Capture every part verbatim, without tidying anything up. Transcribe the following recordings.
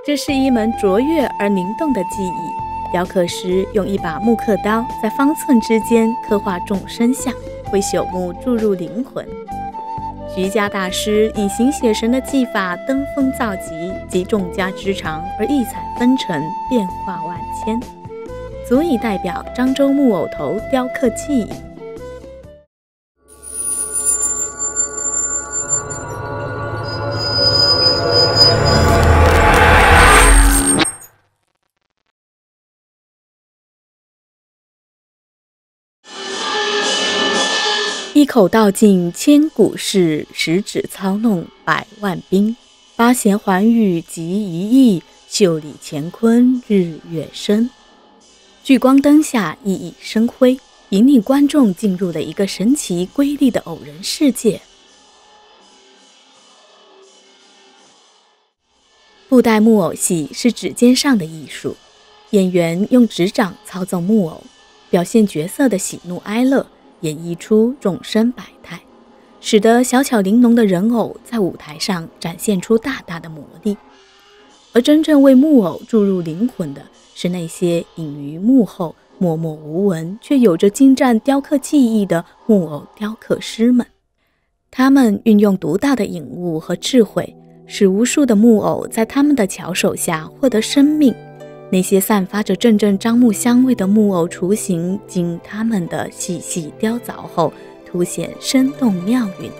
这是一门卓越而灵动的技艺。雕刻师用一把木刻刀在方寸之间刻画众生相，为朽木注入灵魂。徐家大师隐形写神的技法登峰造极，集众家之长而异彩纷呈，变化万千，足以代表漳州木偶头雕刻技艺。一口道尽千古事，十指操弄百万兵。八弦环玉集一意，袖里乾坤日月生。聚光灯下熠熠生辉，引领观众进入了一个神奇瑰丽的偶人世界。布袋木偶戏是指尖上的艺术，演员用指掌操纵木偶，表现角色的喜怒哀乐，演绎出众生百态，使得小巧玲珑的人偶在舞台上展现出大大的魔力。而真正为木偶注入灵魂的是那些隐于幕后默默无闻却有着精湛雕刻技艺的木偶雕刻师们。他们运用独到的颖悟和智慧，使无数的木偶在他们的巧手下获得生命。那些散发着阵阵樟木香味的木偶雏形，经他们的细细雕凿后，凸显生动妙韵。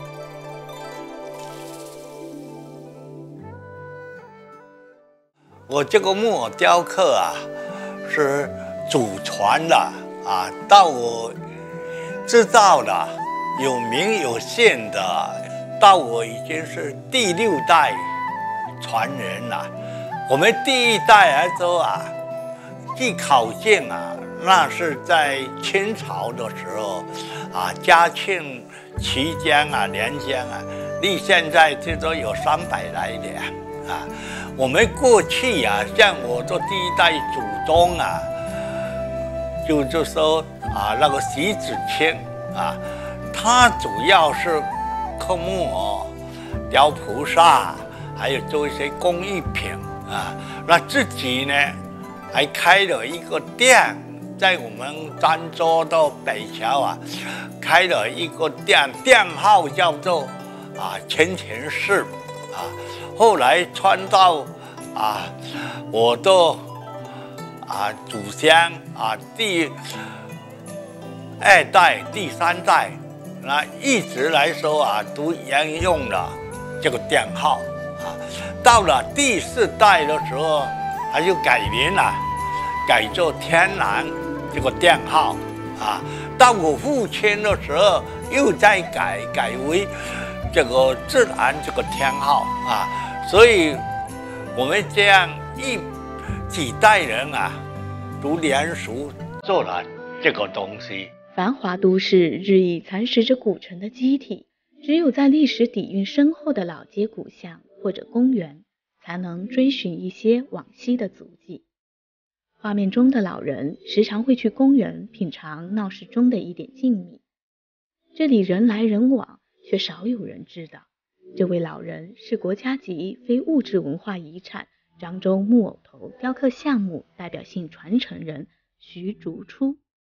我这个木偶雕刻啊，是祖传的啊，到我知道的有名有姓的，到我已经是第六代传人了。我们第一代来说啊，据考证啊，那是在清朝的时候啊，嘉庆期间啊、年间啊，离现在最多有三百来年啊。我们过去啊，像我做第一代祖宗啊，就就说啊，那个徐子清啊，他主要是刻木偶、雕菩萨，还有做一些工艺品。啊，那自己呢，还开了一个店，在我们漳州的北桥啊，开了一个店，店号叫做啊千田市啊。后来传到啊我的啊祖先啊第二代、第三代，那一直来说啊，都沿用了这个店号。啊，到了第四代的时候，他就改名了，改做天然这个店号啊。到我父亲的时候，又再改改为这个自然这个天号啊。所以，我们这样一几代人啊，都联手做了这个东西。 繁华都市日益蚕食着古城的机体，只有在历史底蕴深厚的老街古巷或者公园，才能追寻一些往昔的足迹。画面中的老人时常会去公园品尝闹市中的一点静谧，这里人来人往，却少有人知道，这位老人是国家级非物质文化遗产漳州木偶头雕刻项目代表性传承人徐竹初。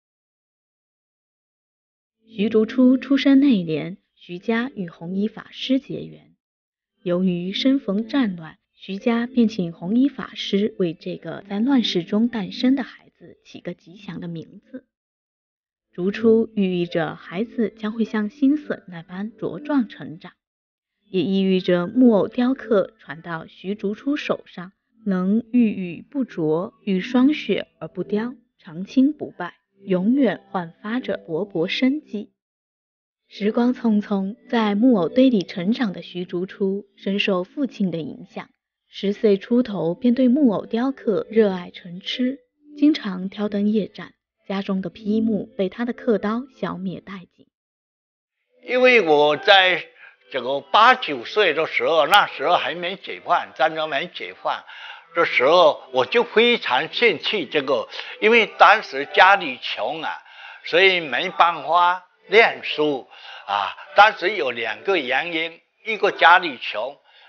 徐竹初出身内敛，徐家与弘一法师结缘。由于生逢战乱，徐家便请弘一法师为这个在乱世中诞生的孩子起个吉祥的名字。竹初寓意着孩子将会像新笋那般茁壮成长，也意味着木偶雕刻传到徐竹初手上，能玉宇不拙，遇霜雪而不凋，长青不败，永远焕发着勃勃生机。时光匆匆，在木偶堆里成长的徐竹初深受父亲的影响，十岁出头便对木偶雕刻热爱成痴，经常挑灯夜战，家中的批木被他的刻刀消灭殆尽。 因为我在这个八九岁的时候，那时候还没解放，漳州没解放的时候，我就非常兴趣这个，因为当时家里穷啊，所以没办法念书啊。当时有两个原因，一个家里穷，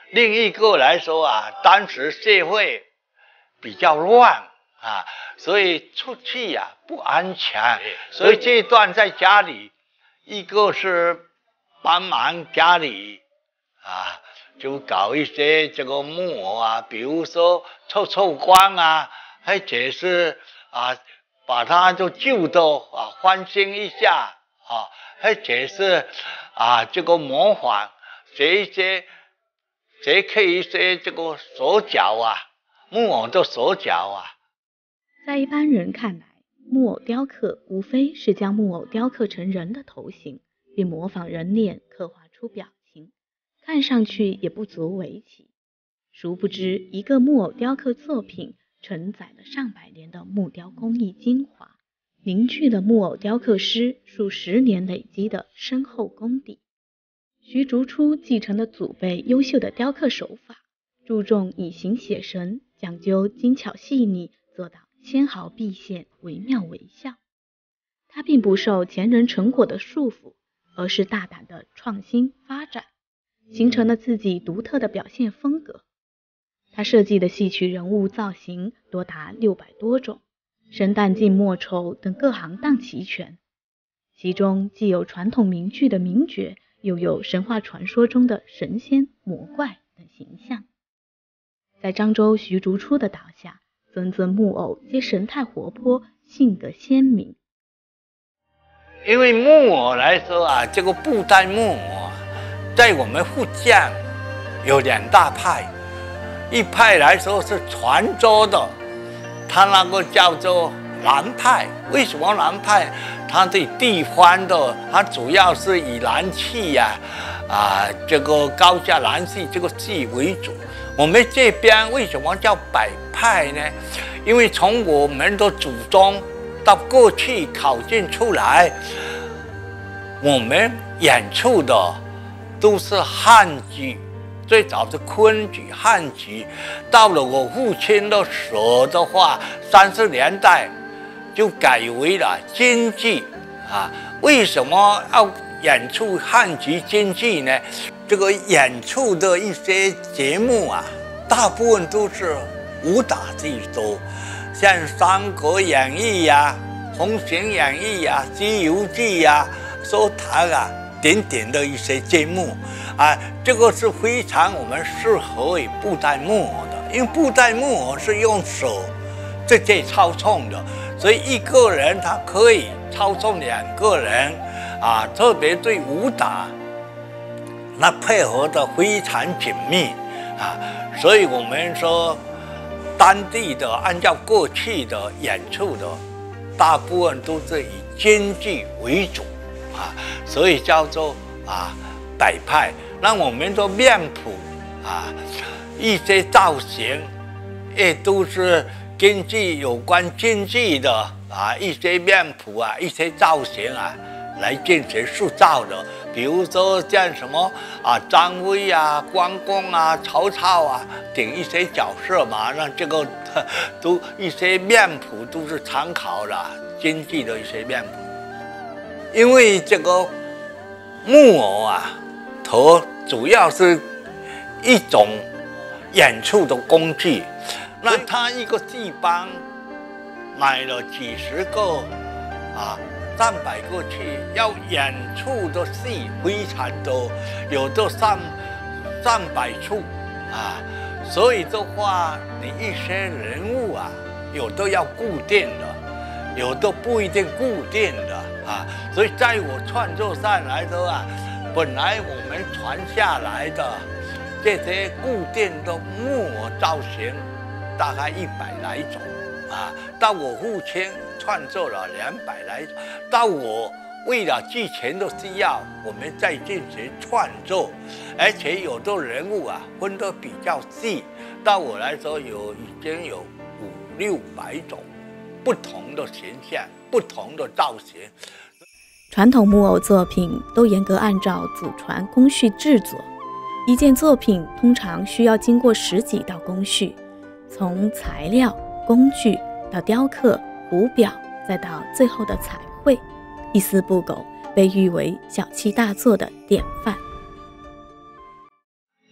另一个来说啊，当时社会比较乱啊，所以出去呀、啊、不安全，所以这段在家里，一个是帮忙家里啊，就搞一些这个木偶啊，比如说凑凑光啊，或者是啊把它就旧的啊翻新一下啊，或者是啊这个模仿学一些学刻一些这个手脚啊，木偶的手脚啊。 在一般人看来，木偶雕刻无非是将木偶雕刻成人的头型，并模仿人脸刻画出表情，看上去也不足为奇。殊不知，一个木偶雕刻作品承载了上百年的木雕工艺精华，凝聚了木偶雕刻师数十年累积的深厚功底。徐竹初继承了祖辈优秀的雕刻手法，注重以形写神，讲究精巧细腻，做到纤毫毕现，惟妙惟肖。他并不受前人成果的束缚，而是大胆的创新发展，形成了自己独特的表现风格。他设计的戏曲人物造型多达六百多种，生旦净末丑等各行当齐全，其中既有传统名剧的名角，又有神话传说中的神仙魔怪等形象。在漳州徐竹初的导下，尊尊木偶皆神态活泼，性格鲜明。 因为木偶来说啊，这个布袋木偶啊，在我们福建有两大派，一派来说是泉州的，它那个叫做南派。为什么南派？它的地方的，它主要是以南戏呀、啊，啊，这个高下南戏这个戏为主。我们这边为什么叫北派呢？因为从我们的祖宗到过去考证出来，我们演出的都是汉剧，最早是昆剧、汉剧。到了我父亲的时候的话，三十年代就改为了京剧啊。为什么要演出汉剧、京剧呢？这个演出的一些节目啊，大部分都是武打剧多，像《三国演义》呀、《红星演义》呀、《西游记》呀、说谈啊等等的一些节目啊，这个是非常我们适合于布袋木偶的，因为布袋木偶是用手直接操纵的，所以一个人他可以操纵两个人啊，特别对武打那配合的非常紧密啊，所以我们说当地的按照过去的演出的，大部分都是以京剧为主啊，所以叫做啊北派。那我们的面谱啊，一些造型也都是根据有关京剧的啊一些面谱啊、一些造型啊来进行塑造的。比如说像什么啊张飞啊、关公啊、曹操啊等一些角色嘛，那这个都一些面谱都是参考了京剧的一些面谱。因为这个木偶啊，它主要是一种演出的工具，那它一个地方买了几十个啊。上百个去要演出的戏非常多，有的上上百出啊，所以的话，你一些人物啊，有的要固定的，有的不一定固定的啊。所以在我创作上来说啊，本来我们传下来的这些固定的木偶造型，大概一百来种啊，到我父亲创作了两百来种，到我为了剧情的需要，我们再进行创作，而且有的人物啊分得比较细，到我来说有已经有五六百种不同的形象、不同的造型。 传统木偶作品都严格按照祖传工序制作，一件作品通常需要经过十几道工序，从材料、工具到雕刻、糊表，再到最后的彩绘，一丝不苟，被誉为小气大作的典范。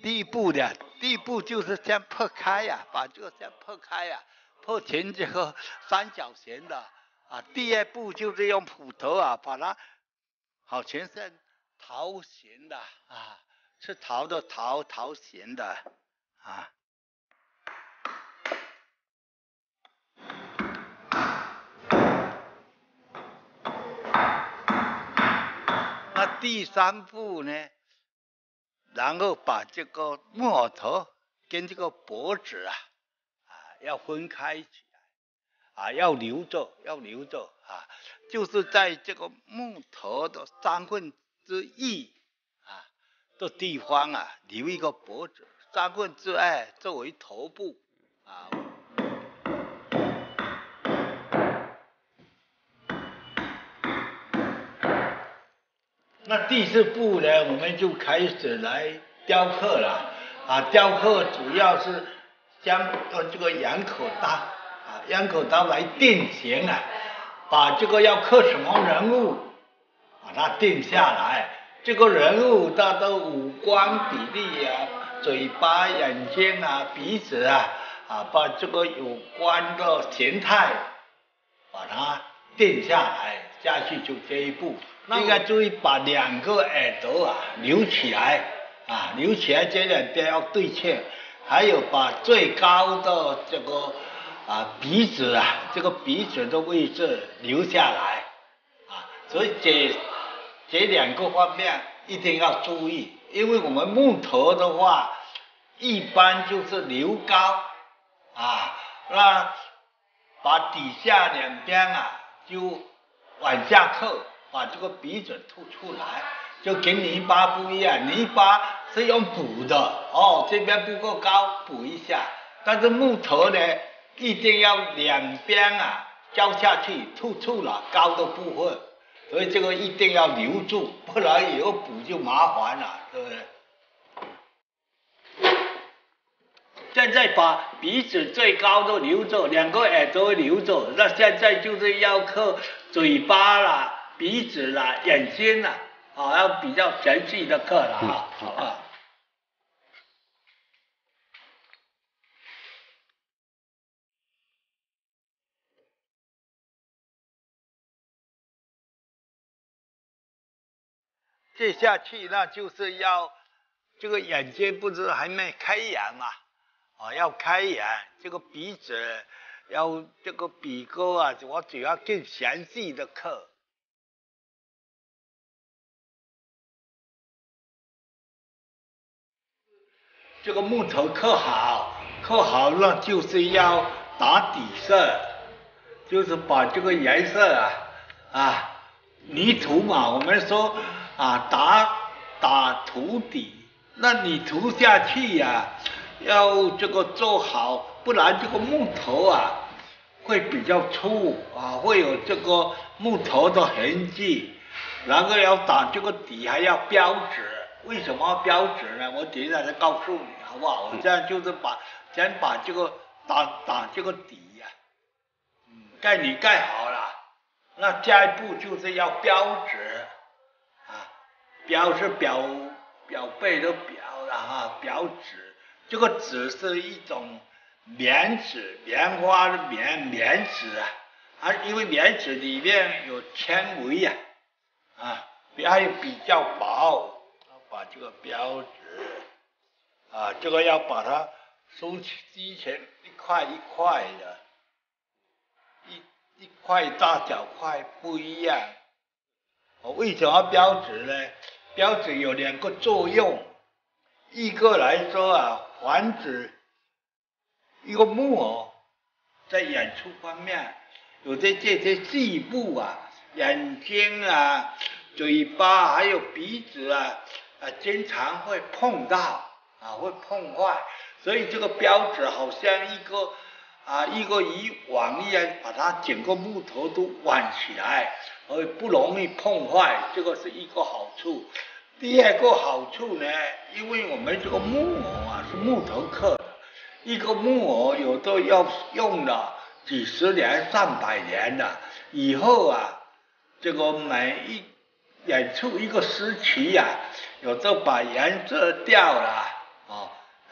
第一步的，第一步就是先破开呀、啊，把这个先破开呀、啊，破成这个三角形的啊。第二步就是用斧头啊，把它好成像桃形的啊，是桃的桃，桃形的啊。那第三步呢？然后把这个木偶头跟这个脖子啊啊要分开起来啊，要留着，要留着啊，就是在这个木头的三分之一啊的地方啊留一个脖子，三分之二作为头部啊。那第四步呢，我们就开始来雕刻了啊！雕刻主要是将用这个羊口刀啊，羊口刀来定型啊，把这个要刻什么人物，把它定下来。这个人物他的五官比例啊，嘴巴、眼睛啊、鼻子啊啊，把这个有关的形态把它定下来，下去就这一步。应该注意把两个耳朵啊留起来啊，留起来这两边要对称，还有把最高的这个啊鼻子啊，这个鼻子的位置留下来啊，所以这这两个方面一定要注意，因为我们木头的话，一般就是留高啊，那把底下两边啊就往下刻。把这个鼻子凸出来，就跟泥巴不一样，泥巴是用补的哦，这边不够高补一下，但是木头呢一定要两边啊交下去突出了高的部分，所以这个一定要留住，不然以后补就麻烦了，对不对？现在把鼻子最高的留着，两个耳朵留着，那现在就是要刻嘴巴啦。鼻子啦、眼睛啦，啊，要比较详细的刻了啊。嗯、啊。接下去那就是要这个眼睛不是还没开眼嘛，啊，要开眼，这个鼻子要这个鼻沟啊，我主要更详细的刻。这个木头刻好，刻好了就是要打底色，就是把这个颜色啊啊泥土嘛，我们说啊打打土底，那你涂下去呀、啊，要这个做好，不然这个木头啊会比较粗啊，会有这个木头的痕迹，然后要打这个底还要标纸。为什么要标纸呢？我等一下再告诉你，好不好？我这样就是把先把这个打打这个底呀、啊，嗯，盖你盖好了，那下一步就是要标纸啊，标是表表背的表了啊，标纸，这个纸是一种棉纸，棉花的棉棉纸啊，啊，因为棉纸里面有纤维呀、啊，啊，还有比较薄。把这个标纸啊，这个要把它收积成一块一块的，一一块大小块不一样。我为什么要标纸呢？标纸有两个作用，一个来说啊，防止一个木偶在演出方面有的这些细部啊，眼睛啊、嘴巴还有鼻子啊。啊，经常会碰到啊，会碰坏，所以这个标纸好像一个啊一个渔网一样，把它整个木头都挽起来，而不容易碰坏，这个是一个好处。第二个好处呢，因为我们这个木偶啊是木头刻的，一个木偶有的要用了几十年、上百年的，以后啊，这个每一演出一个时期呀、啊。有的把颜色掉了啊，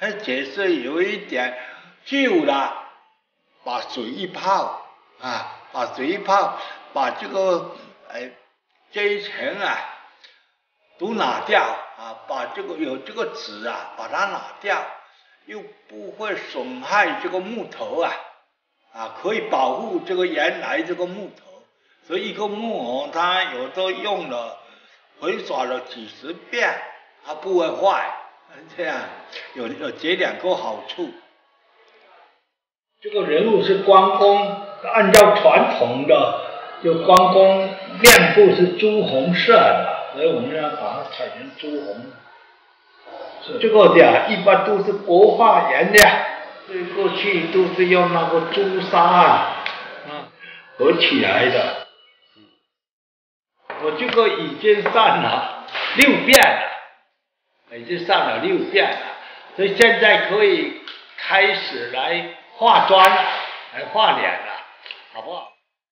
那角色有一点旧了，把水一泡啊，把水一泡，把这个呃这一层啊都拿掉啊，把这个有这个纸啊把它拿掉，又不会损害这个木头啊啊，可以保护这个原来这个木头，所以一个木偶它有时候用了回耍了几十遍，它不会坏，这样有有这两个好处。 这个人物是关公，按照传统的，就关公面部是朱红色的，所以我们要把它彩成朱红。这个的一般都是国画颜料，所以过去都是用那个朱砂啊，啊合起来的。我这个已经上了六遍了，已经上了六遍了，所以现在可以开始来化妆了，来画脸了，好不好？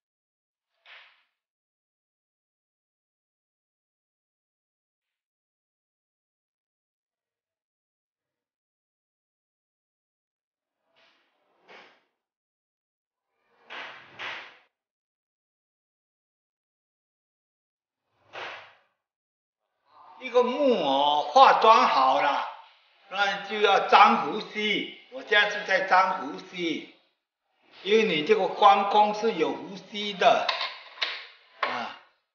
一个木偶化妆好了，那就要粘胡须。我现在是在粘胡须，因为你这个关公是有胡须的啊。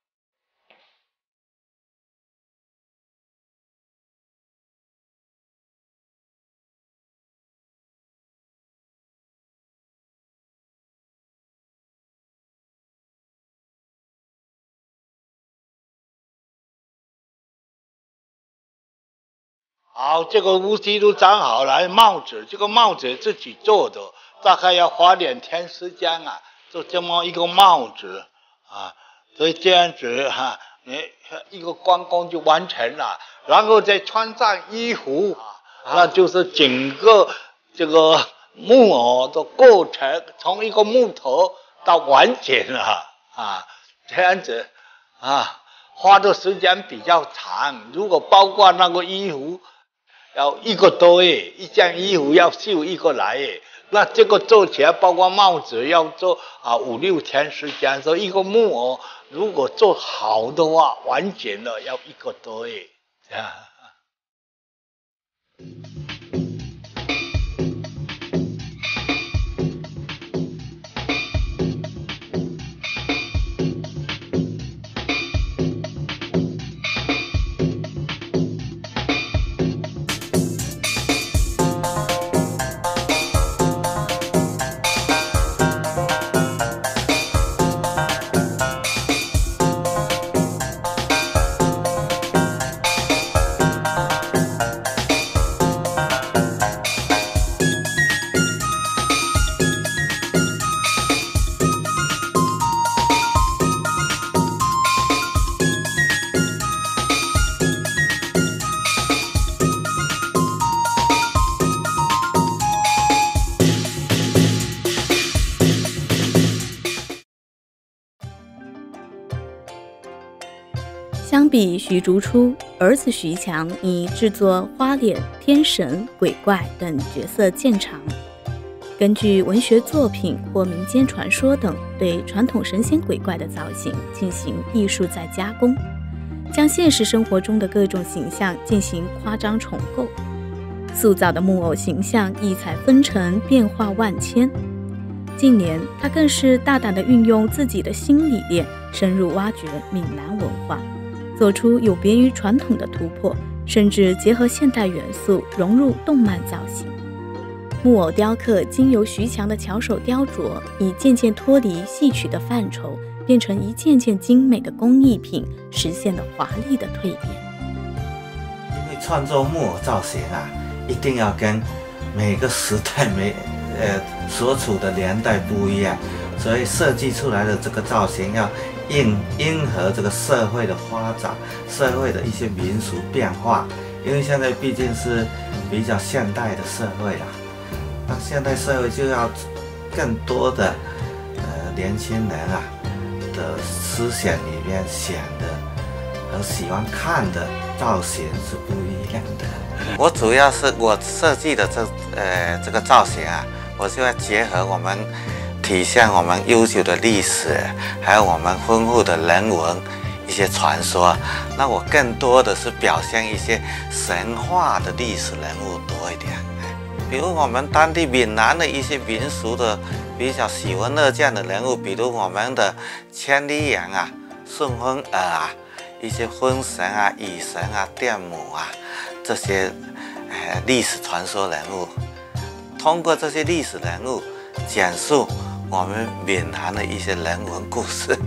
好，这个乌鸡都粘好了，帽子这个帽子自己做的，大概要花两天时间啊，做这么一个帽子啊，所以这样子哈、啊，你一个关公就完成了，然后再穿上衣服，啊、那就是整个这个木偶的过程，从一个木头到完整了啊，这样子啊，花的时间比较长，如果包括那个衣服。要一个多月，一件衣服要绣一个来月，那这个做起来包括帽子要做啊五六天时间，所以一个木偶如果做好的话，完整了要一个多月。啊相比徐竹初，儿子徐强以制作花脸、天神、鬼怪等角色见长。根据文学作品或民间传说等对传统神仙鬼怪的造型进行艺术再加工，将现实生活中的各种形象进行夸张重构，塑造的木偶形象异彩纷呈，变化万千。近年，他更是大胆地运用自己的新理念，深入挖掘闽南文化，做出有别于传统的突破，甚至结合现代元素融入动漫造型。木偶雕刻经由徐强的巧手雕琢，已渐渐脱离戏曲的范畴，变成一件件精美的工艺品，实现了华丽的蜕变。 因为创作木偶造型啊，一定要跟每个时代每呃所处的年代不一样，所以设计出来的这个造型要应应和这个社会的发展，社会的一些民俗变化。因为现在毕竟是比较现代的社会啦，那现代社会就要更多的呃年轻人啊的思想里面想的和喜欢看的造型是不一样的。我主要是我设计的这呃这个造型啊，我就要结合我们体现我们悠久的历史，还有我们丰富的人文一些传说。那我更多的是表现一些神话的历史人物多一点，比如我们当地闽南的一些民俗的比较喜闻乐见的人物，比如我们的千里眼啊、顺风耳啊、一些风神啊、雨神啊、电母啊，这些呃历史传说人物，通过这些历史人物讲述我们闽南的一些人文故事。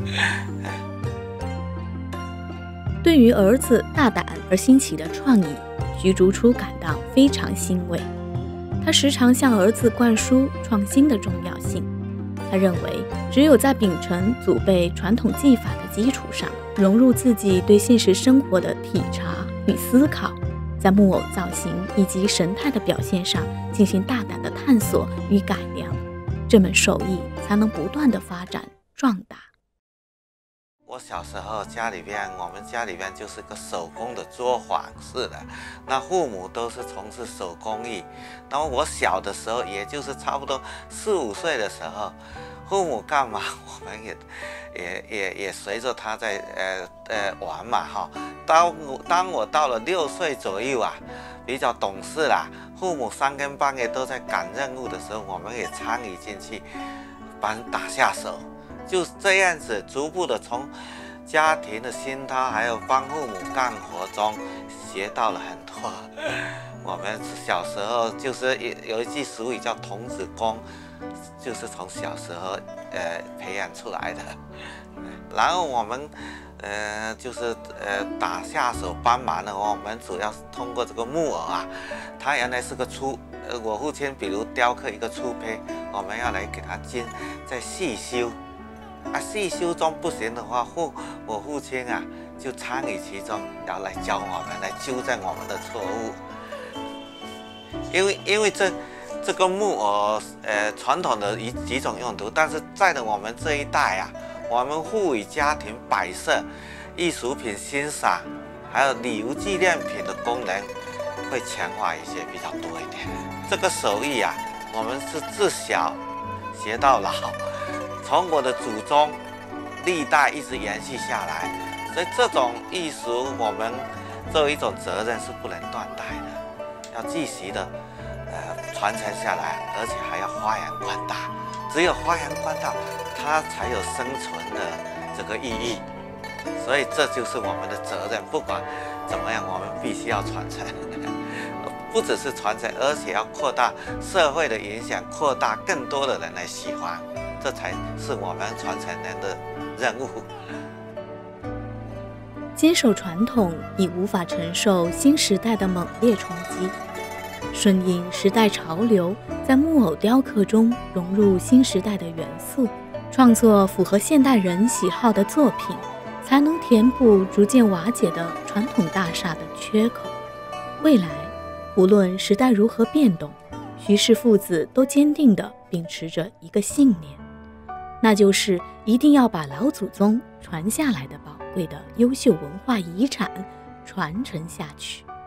对于儿子大胆而新奇的创意，徐竹初感到非常欣慰。他时常向儿子灌输创新的重要性。他认为，只有在秉承祖辈传统技法的基础上，融入自己对现实生活的体察与思考，在木偶造型以及神态的表现上进行大胆的探索与改良，这门手艺才能不断的发展壮大。 我小时候家里边，我们家里边就是个手工的作坊式的，那父母都是从事手工艺。那么我小的时候，也就是差不多四五岁的时候，父母干嘛，我们也也也也随着他在呃呃玩嘛哈。当我当我到了六岁左右啊，比较懂事啦，父母三更半夜都在赶任务的时候，我们也参与进去，帮打下手。就这样子逐步的从家庭的熏陶还有帮父母干活中学到了很多。我们小时候就是有一句俗语叫童子功，就是从小时候呃培养出来的。然后我们呃就是呃打下手帮忙的话，我们主要是通过这个木偶啊，它原来是个粗呃我父亲比如雕刻一个粗胚，我们要来给它精再细修。啊，细修中不行的话，父我父亲啊就参与其中，要来教我们，来纠正我们的错误。因为因为这这个木偶呃传统的一几种用途，但是在的我们这一代啊，我们赋予家庭摆设、艺术品欣赏，还有礼物纪念品的功能会强化一些，比较多一点。这个手艺啊，我们是自小学到老。从我的祖宗历代一直延续下来，所以这种艺术我们作为一种责任是不能断代的，要继续的呃传承下来，而且还要发扬光大。只有发扬光大，它才有生存的这个意义。所以这就是我们的责任，不管怎么样，我们必须要传承。不只是传承，而且要扩大社会的影响，扩大更多的人来喜欢。这才是我们传承人的任务。 坚守传统已无法承受新时代的猛烈冲击，顺应时代潮流，在木偶雕刻中融入新时代的元素，创作符合现代人喜好的作品，才能填补逐渐瓦解的传统大厦的缺口。未来，无论时代如何变动，徐氏父子都坚定地秉持着一个信念，那就是一定要把老祖宗传下来的宝贵的优秀文化遗产传承下去。